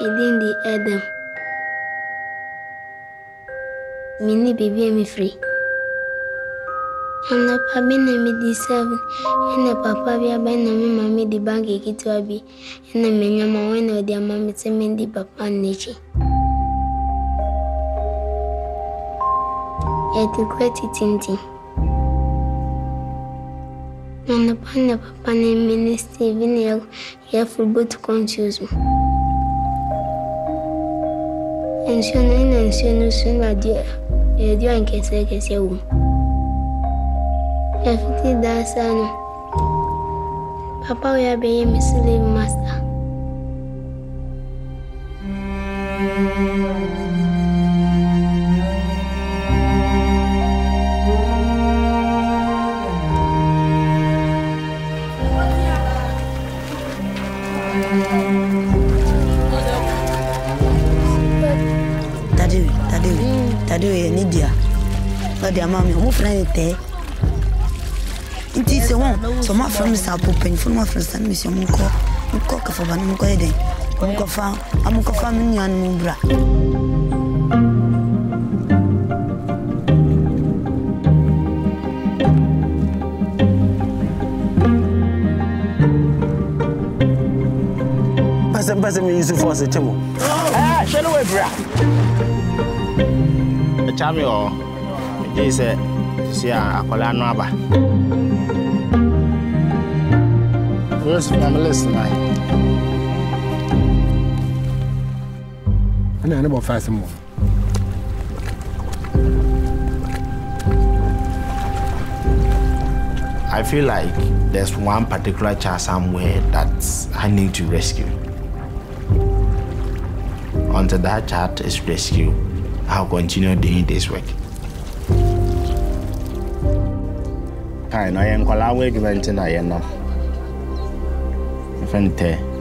within the Adam. Mini baby me free. And the papa me deserve, and the papa be a band of mammy the bank to abi, and the many one of their mammy to me the papa nature. Yet you quite it tinting. And the papa named Minister Stephen, you football to confuse me. And soon, my dear, you and Kessel, you. Everything that's on. Papa, we are being Miss Slave Master. Daddy, Nidia. But their mammy, who friend there? It is a one. So my friends are popping for my friends and Miss Munko. Cook for one go ahead. Munko found a Munko family and Mumbra. As me use for the table. Ah, shall we, bra? The champion is a Colano. Where's Alyssa tonight? I know about 5 more. I feel like there's one particular child somewhere that I need to rescue. Until that child is rescued, I'll continue doing this work. I am calling you to I am. Fente.